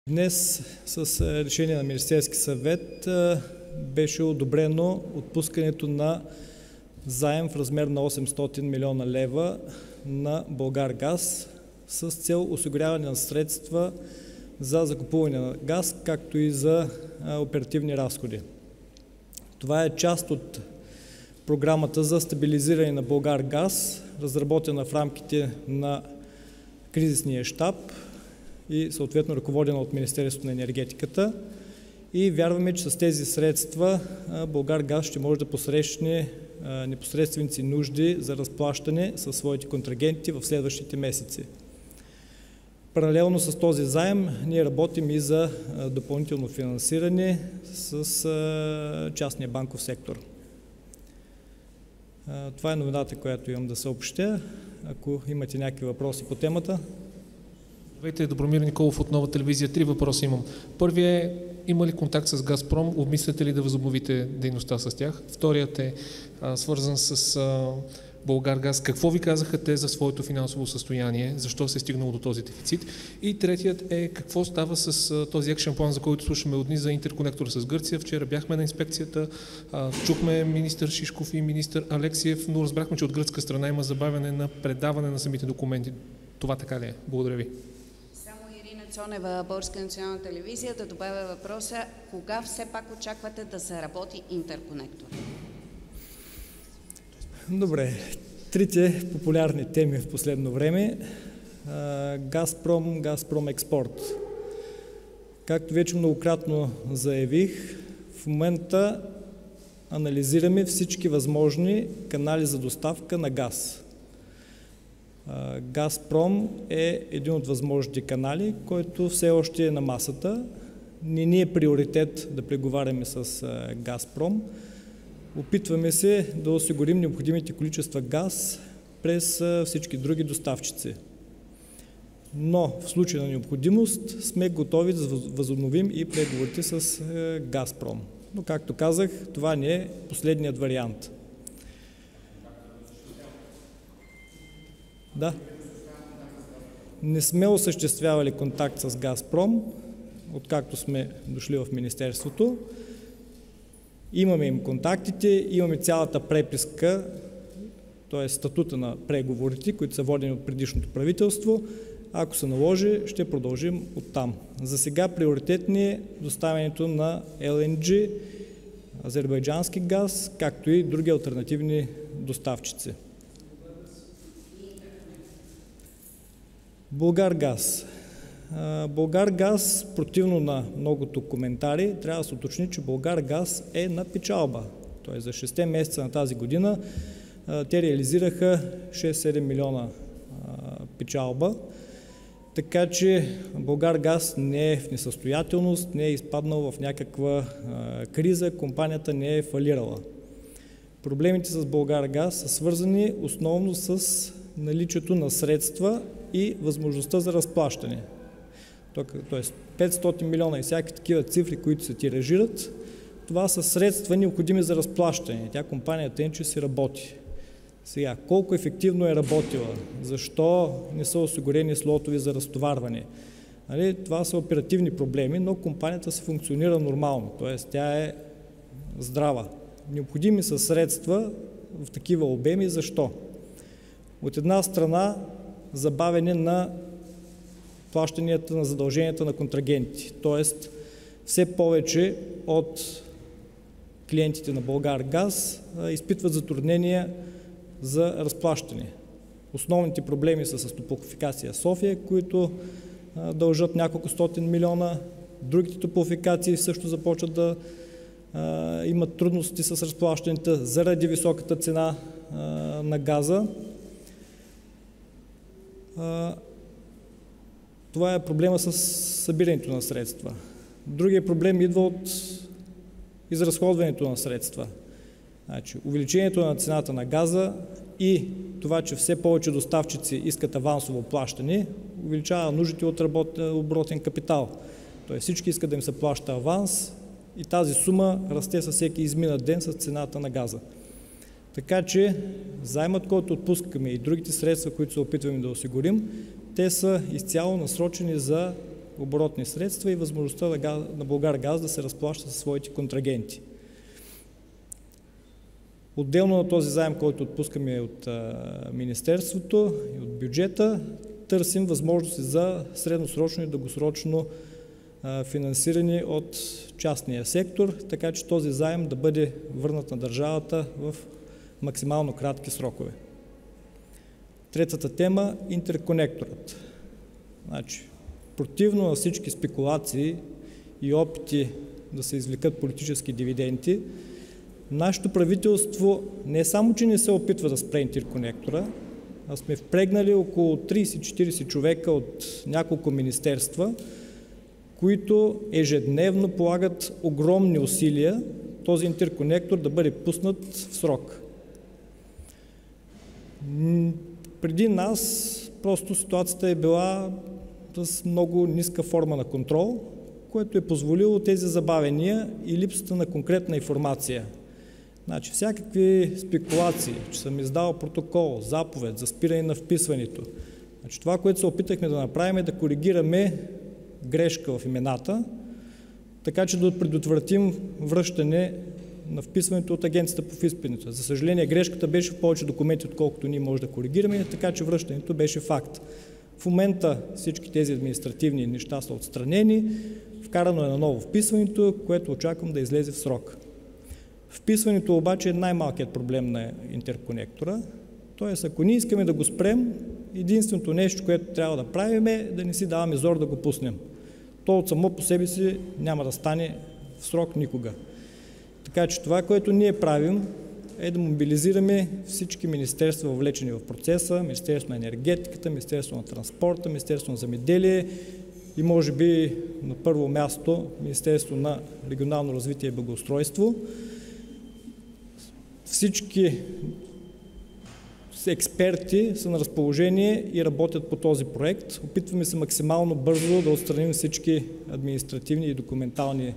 Днес с решение на Министерски съвет беше одобрено отпускането на заем в размер на 800 милиона лева на Булгаргаз с цел осигуряване на средства за закупуване на газ, както и за оперативни разходи. Това е част от програмата за стабилизиране на Булгаргаз, разработена в рамките на кризисния щаб и съответно ръководена от Министерството на енергетиката. И вярваме, че с тези средства Булгаргаз ще може да посрещне непосредствените си нужди за разплащане със своите контрагенти в следващите месеци. Паралелно с този заем ние работим и за допълнително финансиране с частния банков сектор. Това е новината, която имам да съобщя. Ако имате някакви въпроси по темата. Здравейте, Добромир Николов от Нова телевизия. 3 въпроса имам. Първият е, има ли контакт с Газпром? Обмисляте ли да възобновите дейността с тях? Вторият е свързан с Булгаргаз. Какво ви казаха те за своето финансово състояние? Защо се е стигнало до този дефицит? И третият е, какво става с този екшен план, за който слушаме от дни за интерконектор с Гърция? Вчера бяхме на инспекцията, чухме министър Шишков и министър Алексиев, но разбрахме, че от гръцка страна има забавяне на предаване на самите документи. Това така ли е? Благодаря ви. Цонева, Българска национална телевизия, да добавя въпроса: кога все пак очаквате да заработи интерконектор? Добре. Трите популярни теми в последно време. Газпром експорт. Както вече многократно заявих, в момента анализираме всички възможни канали за доставка на газ. Газпром е един от възможните канали, който все още е на масата. Не ни е приоритет да преговаряме с Газпром. Опитваме се да осигурим необходимите количества газ през всички други доставчици. Но в случай на необходимост сме готови да възобновим и преговорите с Газпром. Но както казах, това не е последният вариант. Да. Не сме осъществявали контакт с Газпром, откакто сме дошли в Министерството. Имаме им контактите, имаме цялата преписка, т.е. статута на преговорите, които са водени от предишното правителство. Ако се наложи, ще продължим оттам. За сега приоритет ни е доставянето на ЛНГ, азербайджански газ, както и други алтернативни доставчици. Булгаргаз. Булгаргаз, противно на многото коментари, трябва да се уточни, че Булгаргаз е на печалба. Т.е. за 6 месеца на тази година те реализираха 6-7 милиона печалба. Така че Булгаргаз не е в несъстоятелност, не е изпаднал в някаква криза, компанията не е фалирала. Проблемите с Булгаргаз са свързани основно с наличието на средства и възможността за разплащане. Тоест 500 милиона и всякакви такива цифри, които се тиражират, това са средства необходими за разплащане. Тя компанията им, че си работи. Сега, колко ефективно е работила? Защо не са осигурени слотове за разтоварване? Това са оперативни проблеми, но компанията се функционира нормално, т.е. тя е здрава. Необходими са средства в такива обеми. Защо? От една страна, забавяне на плащанията на задълженията на контрагенти, т.е. все повече от клиентите на Булгаргаз изпитват затруднения за разплащане. Основните проблеми са с Топлофикация София, които дължат няколко стотин милиона. Другите топлофикации също започват да имат трудности с разплащането заради високата цена на газа. Това е проблема с събирането на средства. Другият проблем идва от изразходването на средства. Значи, увеличението на цената на газа и това, че все повече доставчици искат авансово плащане, увеличава нуждите от оборотен капитал. Тоест всички искат да им се плаща аванс и тази сума расте със всеки изминат ден с цената на газа. Така че заемът, който отпускаме и другите средства, които се опитваме да осигурим, те са изцяло насрочени за оборотни средства и възможността на Булгаргаз да се разплаща със своите контрагенти. Отделно на този заем, който отпускаме от Министерството и от бюджета, търсим възможности за средносрочно и дългосрочно финансиране от частния сектор, така че този заем да бъде върнат на държавата в максимално кратки срокове. Третата тема – интерконекторът. Значи, противно на всички спекулации и опити да се извлекат политически дивиденти, нашето правителство не само, че не се опитва да спре интерконектора, а сме впрегнали около 30-40 човека от няколко министерства, които ежедневно полагат огромни усилия този интерконектор да бъде пуснат в срок. Преди нас просто ситуацията е била с много ниска форма на контрол, което е позволило тези забавения и липсата на конкретна информация. Значи всякакви спекулации, че съм издал протокол, заповед за спиране на вписването. Значи това, което се опитахме да направим, е да коригираме грешка в имената, така че да предотвратим връщане на вписването от Агенцията по вписването. За съжаление, грешката беше в повече документи, отколкото ние може да коригираме, така че връщането беше факт. В момента всички тези административни неща са отстранени, вкарано е на ново вписването, което очаквам да излезе в срок. Вписването обаче е най-малкият проблем на интерконектора, т.е. ако ние искаме да го спрем, единственото нещо, което трябва да правим е да не си даваме зор да го пуснем. То от само по себе си няма да стане в срок никога. Така че това, което ние правим, е да мобилизираме всички министерства, въвлечени в процеса, Министерство на енергетиката, Министерство на транспорта, Министерство на земеделие и може би на първо място Министерство на регионално развитие и благоустройство. Всички експерти са на разположение и работят по този проект. Опитваме се максимално бързо да отстраним всички административни и документални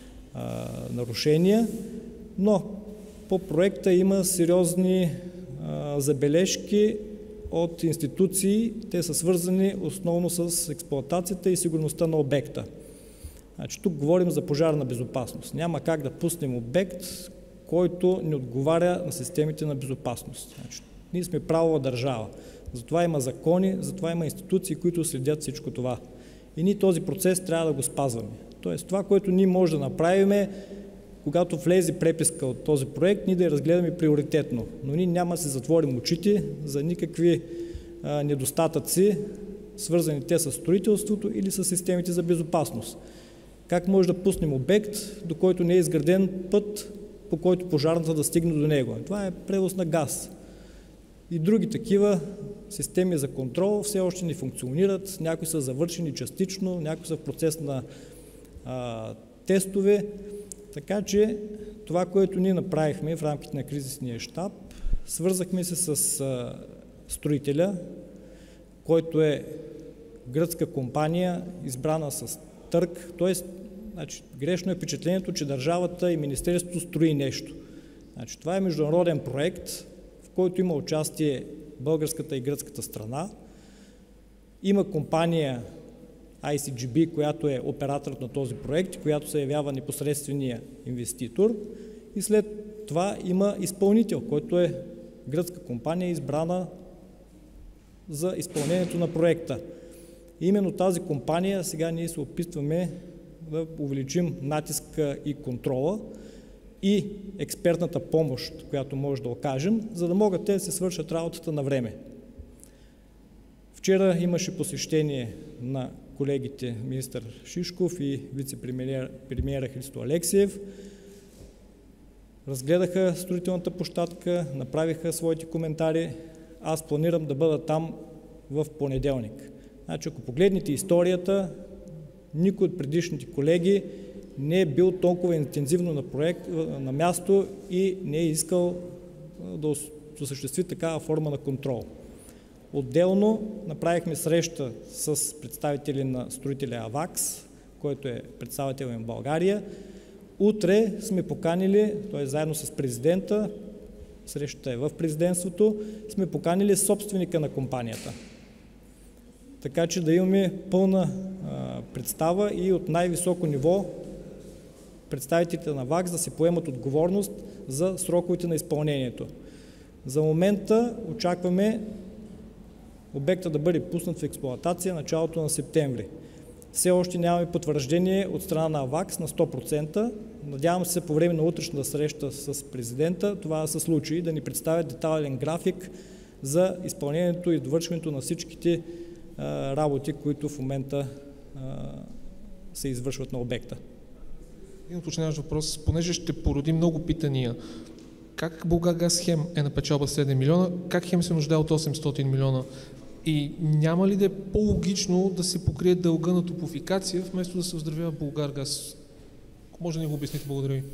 нарушения, но по проекта има сериозни забележки от институции. Те са свързани основно с експлоатацията и сигурността на обекта. Значи, тук говорим за пожарна безопасност. Няма как да пуснем обект, който не отговаря на системите на безопасност. Значи, ние сме правова държава. Затова има закони, затова има институции, които следят всичко това. И ние този процес трябва да го спазваме. Тоест, това, което ние може да направим е, когато влезе преписка от този проект, ние да я разгледаме приоритетно. Но ние няма да се затворим очите за никакви недостатъци, свързани те с строителството или с системите за безопасност. Как може да пуснем обект, до който не е изграден път, по който пожарната да стигне до него? Това е превоз на газ. И други такива системи за контрол все още не функционират, някои са завършени частично, някои са в процес на тестове. Така че това, което ние направихме в рамките на кризисния щаб, свързахме се с строителя, който е гръцка компания, избрана с търг. Тоест, значи, грешно е впечатлението, че държавата и министерството строи нещо. Значи, това е международен проект, в който има участие българската и гръцката страна. Има компания ICGB, която е операторът на този проект, която се явява непосредствения инвеститор. И след това има изпълнител, който е гръцка компания, избрана за изпълнението на проекта. И именно тази компания сега ние се опитваме да увеличим натиска и контрола и експертната помощ, която може да окажем, за да могат те да се свършат работата на време. Вчера имаше посещение на колегите министър Шишков и вице-премиера Христо Алексиев. Разгледаха строителната площадка, направиха своите коментари. Аз планирам да бъда там в понеделник. Значи, ако погледнете историята, никой от предишните колеги не е бил толкова интензивно на място и не е искал да осъществи такава форма на контрол. Отделно направихме среща с представители на строителя Авакс, който е представител в България. Утре сме поканили, т.е. заедно с президента, срещата е в президентството, сме поканили собственика на компанията. Така че да имаме пълна представа и от най-високо ниво представителите на ВАКС да се поемат отговорност за сроковете на изпълнението. За момента очакваме обекта да бъде пуснат в експлоатация началото на септември. Все още нямаме потвърждение от страна на ВАКС на 100%. Надявам се по време на утрешната среща с президента това да се случи и да ни представят детайлен график за изпълнението и довършването на всичките работи, които в момента се извършват на обекта. Един уточняващ въпрос, понеже ще породи много питания. Как Булгаргаз хем е на печалба 7 милиона, как хем се нуждае от 800 милиона? И няма ли да е по-логично да се покрие дълга на Топлофикация, вместо да се оздравява Булгаргаз? Може да ни го обясните? Благодаря ви.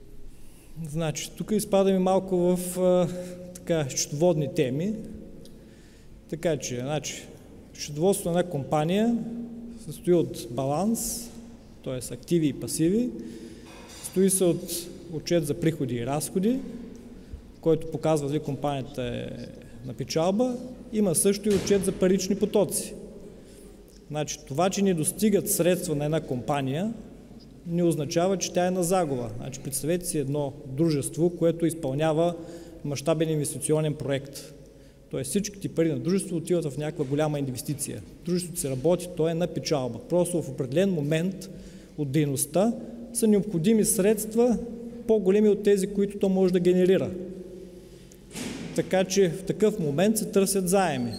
Значи, тук изпадаме малко в счетоводни теми. Така че, счетоводството на една компания се състои от баланс, т.е. активи и пасиви, състои се от отчет за приходи и разходи, който показва дали компанията е на печалба. Има също и отчет за парични потоци. Значи, това, че не достигат средства на една компания, не означава, че тя е на загуба. Значи, представете си едно дружество, което изпълнява мащабен инвестиционен проект. Тоест всичките пари на дружеството отиват в някаква голяма инвестиция. Дружеството се работи, то е на печалба. Просто в определен момент от дейността са необходими средства по-големи от тези, които то може да генерира. Така че в такъв момент се търсят заеми.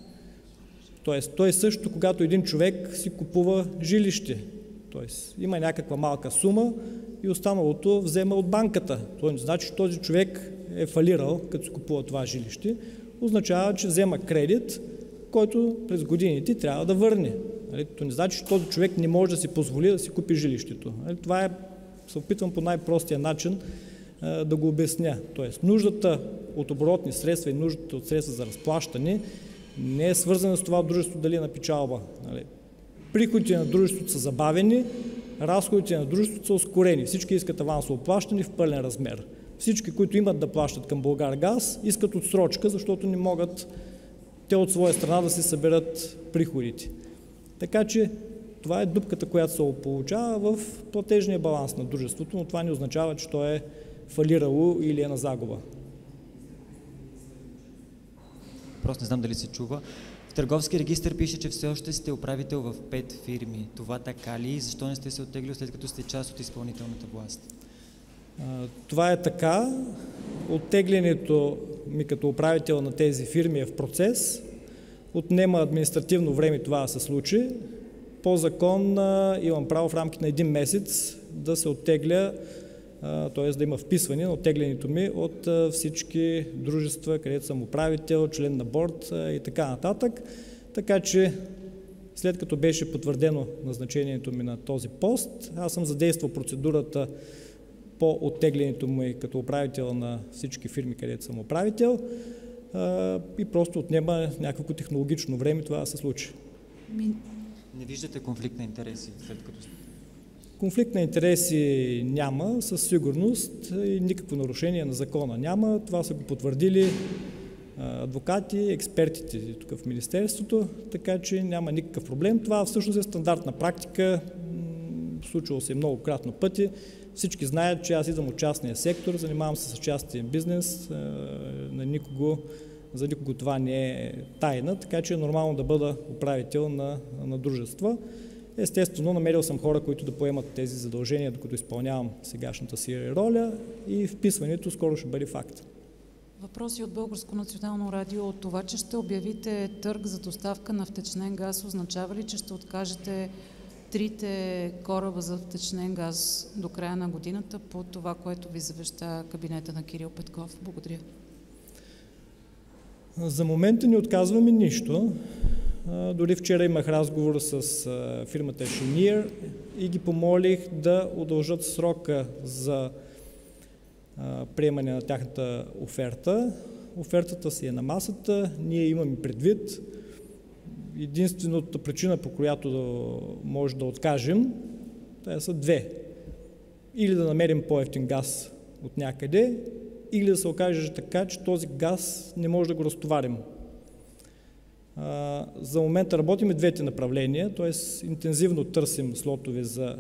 Тоест, той също, когато един човек си купува жилище, тоест има някаква малка сума и останалото взема от банката. Това не значи, че този човек е фалирал, като си купува това жилище. Означава, че взема кредит, който през годините трябва да върне. Това не значи, че този човек не може да си позволи да си купи жилището. Това се опитвам по най-простия начин да го обясня. Тоест, нуждата от оборотни средства и нуждата от средства за разплащане не е свързана с това дружество дали е на печалба. Приходите на дружеството са забавени, разходите на дружеството са ускорени. Всички искат авансово плащане в пълен размер. Всички, които имат да плащат към Булгаргаз, искат отсрочка, защото не могат те от своя страна да се съберат приходите. Така че това е дупката, която се получава в платежния баланс на дружеството, но това не означава, че то е фалирало или е на загуба. Просто не знам дали се чува. В Търговски регистър пише, че все още сте управител в 5 фирми. Това така ли? Защо не сте се оттеглили, след като сте част от изпълнителната власт? Това е така. Оттеглянето ми като управител на тези фирми е в процес. Отнема административно време това да се случи. По закон имам право в рамките на един месец да се оттегля, т.е. да има вписване на оттеглянето ми от всички дружества, където съм управител, член на борд и така нататък. Така че след като беше потвърдено назначението ми на този пост, аз съм задействал процедурата по оттеглянето му като управител на всички фирми, където съм управител и просто отнема някакво технологично време това да се случи. Не виждате конфликт на интереси след като... Конфликт на интереси няма, със сигурност и никакво нарушение на закона няма. Това са го потвърдили адвокати, експертите тук в Министерството, така че няма никакъв проблем. Това всъщност е стандартна практика, случвало се многократно пъти. Всички знаят, че аз идвам от частния сектор, занимавам се с частен бизнес, за никого това не е тайна, така че е нормално да бъда управител на дружества. Естествено, намерил съм хора, които да поемат тези задължения, докато изпълнявам сегашната си роля и вписването скоро ще бъде факт. Въпроси от Българско национално радио. От това, че ще обявите търг за доставка на втечнен газ, означава ли, че ще откажете 3 кораба за втечнен газ до края на годината по това, което ви завеща кабинета на Кирил Петков? Благодаря. За момента не отказваме нищо. Дори вчера имах разговор с фирмата Cheniere и ги помолих да удължат срока за приемане на тяхната оферта. Офертата си е на масата, ние имаме предвид. Единствената причина, по която може да откажем, те са 2. Или да намерим по-евтин газ от някъде, или да се окаже така, че този газ не може да го разтоварим. За момента работим и двете направления, т.е. интензивно търсим слотове за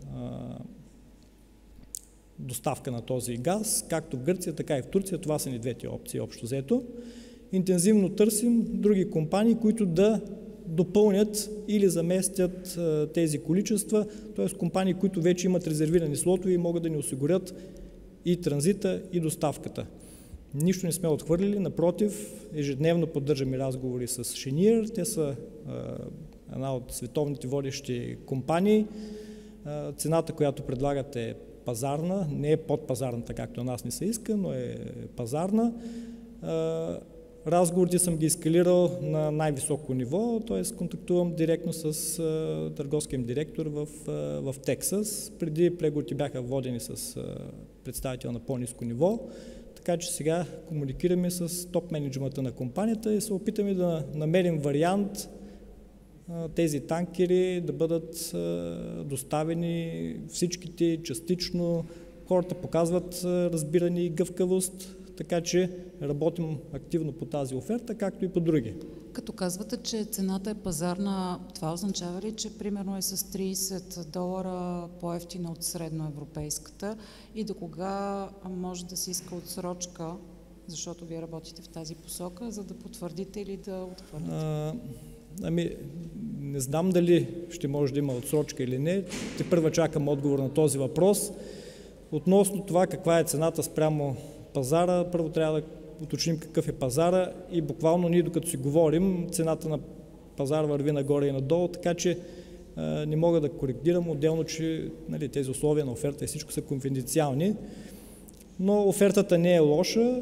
доставка на този газ, както в Гърция, така и в Турция. Това са ни двете опции, общо взето. Интензивно търсим други компании, които да допълнят или заместят тези количества, т.е. компании, които вече имат резервирани слотове и могат да ни осигурят и транзита, и доставката. Нищо не сме отхвърлили, напротив, ежедневно поддържаме разговори с Cheniere. Те са една от световните водещи компании. Цената, която предлагат, е пазарна, не е подпазарната, както на нас не се иска, но е пазарна. Разговорите съм ги ескалирал на най-високо ниво, т.е. контактувам директно с търговския им директор в Тексас. Преди преговорите бяха водени с представител на по-ниско ниво, така че сега комуникираме с топ менеджмента на компанията и се опитаме да намерим вариант тези танкери да бъдат доставени всичките частично. Хората показват разбиране и гъвкавост, така че работим активно по тази оферта, както и по други. Като казвате, че цената е пазарна, това означава ли, че примерно е с $30 по-евтина от средноевропейската и до кога може да се иска отсрочка, защото вие работите в тази посока, за да потвърдите или да отхвърлите? Не знам дали ще може да има отсрочка или не. Тепърва чакам отговор на този въпрос. Относно това каква е цената спрямо пазара, първо трябва да уточним какъв е пазара и буквално ние докато си говорим, цената на пазара върви нагоре и надолу, така че не мога да коригирам отделно, че тези условия на оферта и всичко са конфиденциални, но офертата не е лоша.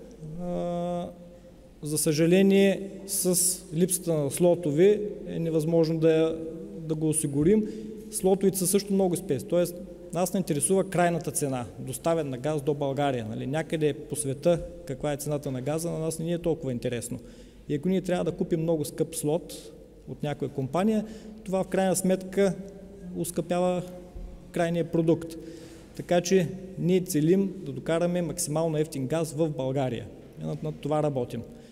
За съжаление, с липсата на слотове е невъзможно да го осигурим. Слотовите са също много спец, т.е. нас не интересува крайната цена, доставен на газ до България. Някъде по света каква е цената на газа, на нас не ни е толкова интересно. И ако ние трябва да купим много скъп слот от някоя компания, това в крайна сметка ускъпява крайния продукт. Така че ние целим да докараме максимално евтин газ в България. И над това работим.